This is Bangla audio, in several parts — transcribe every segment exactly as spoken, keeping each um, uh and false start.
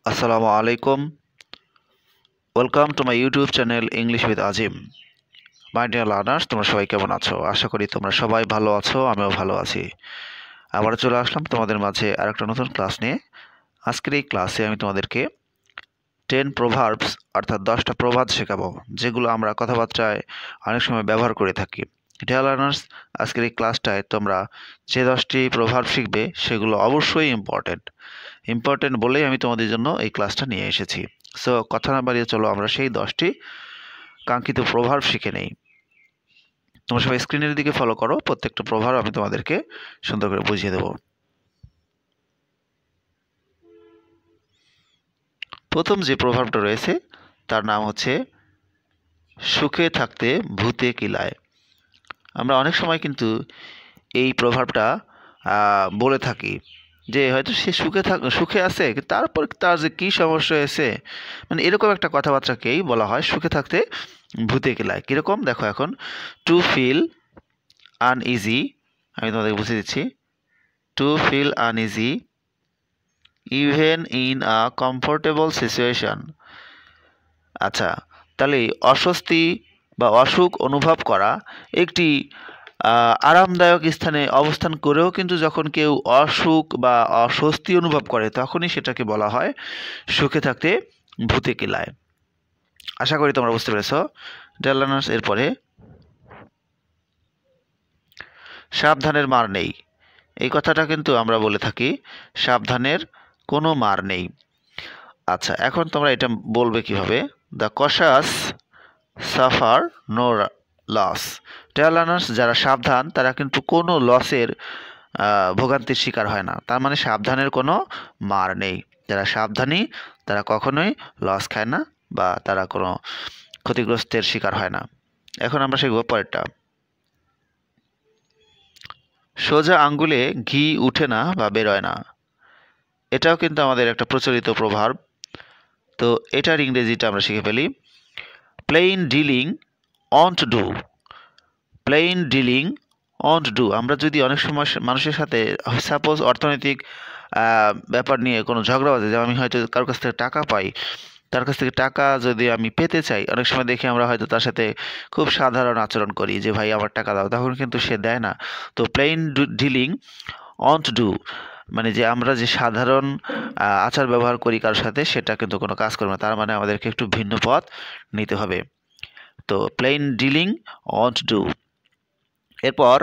আসসালামু আলাইকুম। Welcome to my YouTube channel English with Azim. My dear learners, তোমরা সবাই কেমন আছো? আশা করি তোমরা সবাই ভালো আছো, আমিও ভালো আছি। আবার চলে আসলাম তোমাদের মাঝে আর একটা নতুন ক্লাস নিয়ে। আজকের এই ক্লাসে আমি তোমাদেরকে টেন প্রোভার্বস অর্থাৎ দশটা প্রবাদ শেখাবো, যেগুলো আমরা কথাবার্তায় অনেক সময় ব্যবহার করে থাকি। ডিয়ার লার্নার্স, আজকের এই ক্লাসটায় তোমরা যে দশটি প্রভার্ব শিখবে সেগুলো অবশ্যই ইম্পর্টেন্ট ইম্পর্টেন্ট বলেই আমি তোমাদের জন্য এই ক্লাসটা নিয়ে এসেছি। সো কথা না বাড়িয়ে চলো আমরা সেই দশটি কাঙ্ক্ষিত প্রভার্ব শিখে নেই। তোমরা সবাই স্ক্রিনের দিকে ফলো করো, প্রত্যেকটা প্রভার্ব আমি তোমাদেরকে সুন্দর করে বুঝিয়ে দেব। প্রথম যে প্রভার্বটা রয়েছে তার নাম হচ্ছে সুখে থাকতে ভূতে কিলায়। আমরা অনেক সময় কিন্তু এই প্রভার্বটা বলে থাকি যে হয়তো সে সুখে থাক সুখে আছে, তারপর তার যে কী সমস্যা হয়েছে, মানে এরকম একটা কথাবার্তাকেই বলা হয় সুখে থাকতে ভূতে কিলায়। কীরকম দেখো, এখন টু ফিল আনইজি, আমি তোমাদেরকে বুঝিয়ে দিচ্ছি। To feel uneasy even in a comfortable situation. আচ্ছা, তাহলে অস্বস্তি বা অসুখ অনুভব করা একটি আরামদায়ক স্থানে অবস্থান করেও কিন্তু যখন কেউ অসুখ বা অস্বস্তি অনুভব করে তখনই সেটাকে বলা হয় সুখে থাকতে ভূতে কিলায়। আশা করি তোমরা বুঝতে পেরেছ। ডিয়ার লার্নার্স, এরপরে সাবধানের মার নেই। এই কথাটা কিন্তু আমরা বলে থাকি সাবধানের কোনো মার নেই। আচ্ছা, এখন তোমরা এটা বলবে কিভাবে? The cautious suffer no loss. Dear learners, যারা সাবধান তারা কিন্তু কোনো লসের ভোগান্তির শিকার হয় না। তার মানে সাবধানের কোনো মার নেই। যারা সাবধানী তারা কখনোই লস খায় না বা তারা কোনো ক্ষতিগ্রস্তের শিকার হয় না। এখন আমরা শিখব পরেরটা। সোজা আঙ্গুলে ঘি উঠে না বা বেরোয় না। এটাও কিন্তু আমাদের একটা প্রচলিত প্রভাব। তো এটার ইংরেজিটা আমরা শিখে ফেলি। Plain dealing won't do. Plain dealing won't do. আমরা যদি অনেক সময় মানুষের সাথে সাপোজ অর্থনৈতিক ব্যাপার নিয়ে কোনো ঝগড়া বাজে, যেমন আমি হয়তো কারোর কাছ থেকে টাকা পাই, তার কাছ থেকে টাকা যদি আমি পেতে চাই, অনেক সময় দেখি আমরা হয়তো তার সাথে খুব সাধারণ আচরণ করি যে ভাই আমার টাকা দাও, তখন কিন্তু সে দেয় না। তো প্লেইন ডিলিং অন্ট ডু মানে যে আমরা যে সাধারণ আচার ব্যবহার করি কারোর সাথে, সেটা কিন্তু কোনো কাজ করবে না। তার মানে আমাদেরকে একটু ভিন্ন পথ নিতে হবে। তো প্লেইন ডিলিং অন্ট ডু। এরপর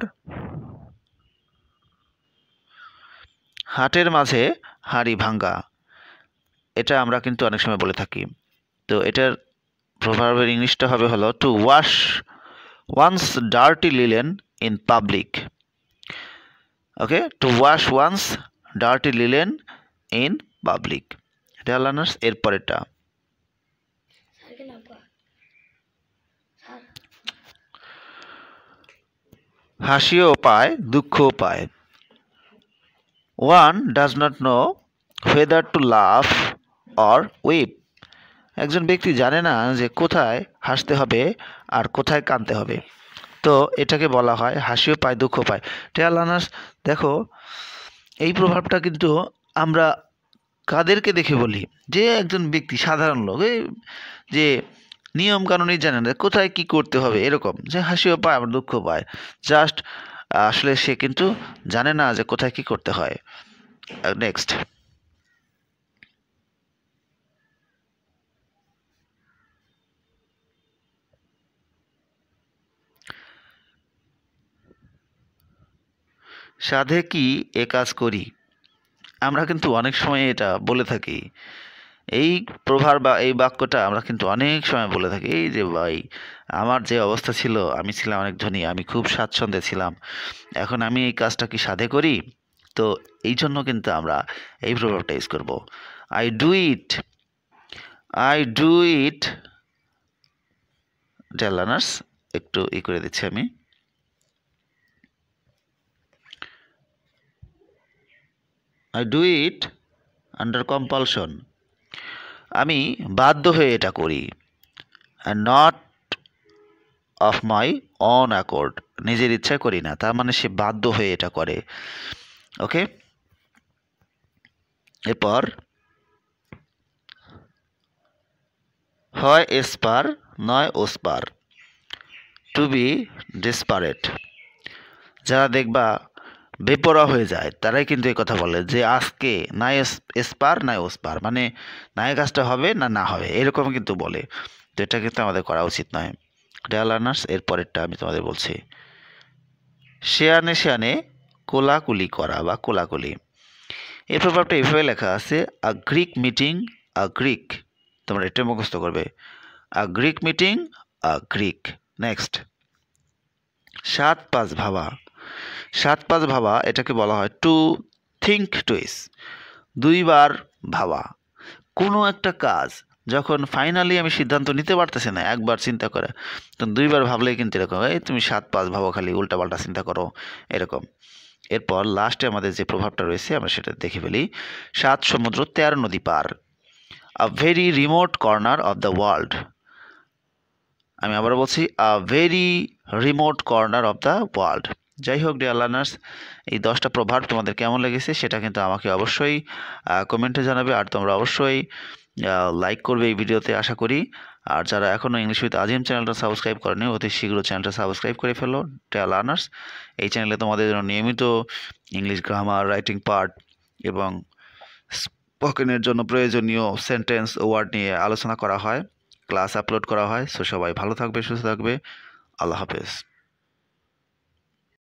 হাটের মাঝে হাঁড়ি ভাঙ্গা। এটা আমরা কিন্তু অনেক সময় বলে থাকি। তো এটার প্রভাবের ইংলিশটা হবে হলো to wash one's dirty linen in public. Okay, to wash one's dirty linen in public. Dear learners, এর পরেরটা হাসিও পায় দুঃখও পায়। One does not know whether to love or weep. একজন ব্যক্তি জানে না যে কোথায় হাসতে হবে আর কোথায় কাঁদতে হবে। তো এটাকে বলা হয় হাসিও পায় দুঃখ পায়। ডিয়ার লার্নার্স, দেখো এই প্রভাবটা কিন্তু আমরা কাদেরকে দেখে বলি? যে একজন ব্যক্তি সাধারণ লোক, যে নিয়ম কানুনই জানে না কোথায় কি করতে হবে, এরকম যে হাসিও পায় আবার দুঃখ পায়, জাস্ট আসলে সে কিন্তু জানে না যে কোথায় কি করতে হয়। নেক্সট, সাধে কি এ কাজ করি। আমরা কিন্তু অনেক সময় এটা বলে থাকি। এই প্রভাব বা এই বাক্যটা আমরা কিন্তু অনেক সময় বলে থাকি, এই যে ভাই আমার যে অবস্থা ছিল, আমি ছিলাম অনেক ধনী, আমি খুব স্বাচ্ছন্দ্যে ছিলাম, এখন আমি এই কাজটা কি সাধে করি? তো এই জন্য কিন্তু আমরা এই প্রভাবটা ইউজ করব। I do it I do it dear learners, একটু ই করে দিচ্ছি আমি। I do it under compulsion. আমি বাধ্য হয়ে এটা করি। And not of my own accord. নিজের ইচ্ছায় করি না, তার মানে সে বাধ্য হয়ে এটা করে। ওকে, এরপর হয় এসপার নয় ওসপার, টু বি ডেসপারেট। যারা দেখবা বেপরোয়া হয়ে যায় তারাই কিন্তু এই কথা বলে যে আজকে নাই এসপার নাই ওসপার, মানে নাই কাজটা হবে না না হবে, এরকম কিন্তু বলে। তো এটা কিন্তু আমাদের করা উচিত নয়। ডিয়ার লার্নার্স, এর পরেরটা আমি তোমাদের বলছি, শেয়ানে শেয়ানে কোলাকুলি করা বা কোলাকুলি। এই প্রভাবটা এভাবে লেখা আছে, a Greek meeting a Greek, তোমরা এটা মুখস্থ করবে, a Greek meeting a Greek. Next, সাত পাঁচ ভাবা। সাত পাঁচ ভাবা এটাকে বলা হয় টু থিঙ্ক টুইস, দুইবার ভাবা। কোনো একটা কাজ যখন ফাইনালি আমি সিদ্ধান্ত নিতে পারতেছি না একবার চিন্তা করে, তখন দুইবার ভাবলেই কিন্তু এরকম, এই তুমি সাত পাঁচ ভাবো, খালি উল্টাপাল্টা চিন্তা করো, এরকম। এরপর লাস্টে আমাদের যে প্রভাবটা রয়েছে আমরা সেটা দেখে ফেলি, সাত সমুদ্র তেরো নদী পার, a very remote corner of the world. আমি আবার বলছি, a very remote corner of the world. যাই হোক ডিয়ার লার্নার্স, এই দশটা প্রভাব তোমাদের কেমন লেগেছে সেটা কিন্তু আমাকে অবশ্যই কমেন্টে জানাবে, আর তোমরা অবশ্যই লাইক করবে এই ভিডিওতে আশা করি। আর যারা এখনও ইংলিশ উইথ আজিম চ্যানেলটা সাবস্ক্রাইব করেনি, অতি শীঘ্র চ্যানেলটা সাবস্ক্রাইব করে ফেলো ডিয়ার লার্নার্স। এই চ্যানেলে তোমাদের জন্য নিয়মিত ইংলিশ গ্রামার, রাইটিং পার্ট এবং স্পোকেনের জন্য প্রয়োজনীয় সেন্টেন্স ওয়ার্ড নিয়ে আলোচনা করা হয়, ক্লাস আপলোড করা হয়। সো সবাই ভালো থাকবে, সুস্থ থাকবে। আল্লাহ হাফেজ।